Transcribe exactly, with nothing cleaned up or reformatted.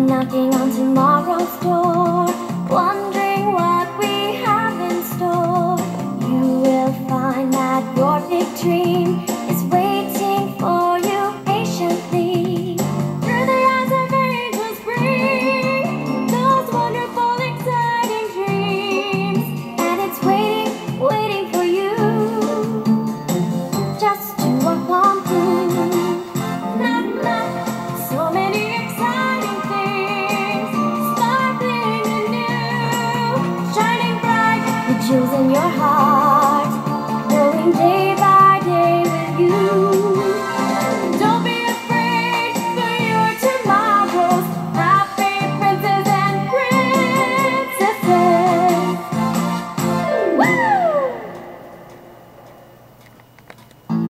knocking on tomorrow's door, wondering what we have in store. You will find that your big dream is waiting for you patiently. Through the eyes of angels bring those wonderful, exciting dreams, and it's waiting, waiting for you just to walk on through. Not, not so many exciting things, sparkling and new, shining bright with jewels in your heart, growing day